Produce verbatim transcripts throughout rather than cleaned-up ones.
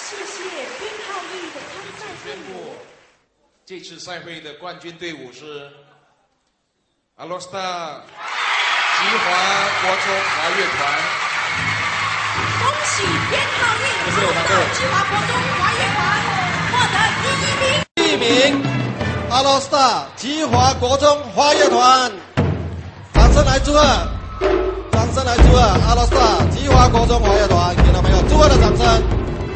谢谢编号一的参赛队伍。 这次赛会的冠军队伍是 orchestra 吉华国中华乐团。 恭喜编号一 orchestra 吉华国中华乐团获得第一名。 第一名 orchestra 吉华国中华乐团，掌声来祝贺！掌声来祝贺 orchestra 吉华国中华乐团，给到没有？祝贺的掌声。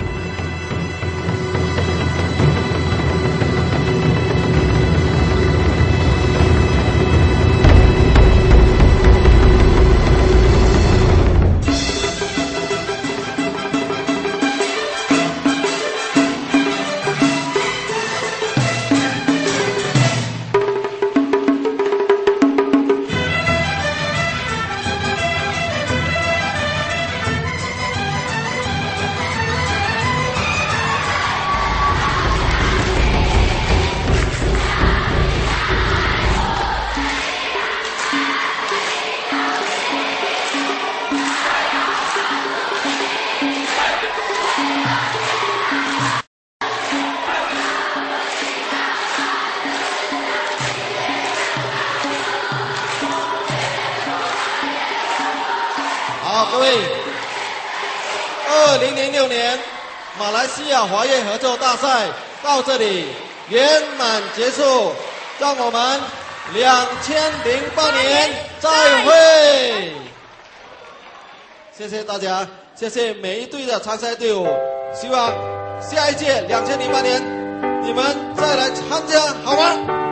好，各位，二零零六年马来西亚华乐合奏大赛到这里圆满结束，让我们两千零八年再会。谢谢大家，谢谢每一队的参赛队伍，希望下一届两千零八年你们再来参加，好吗？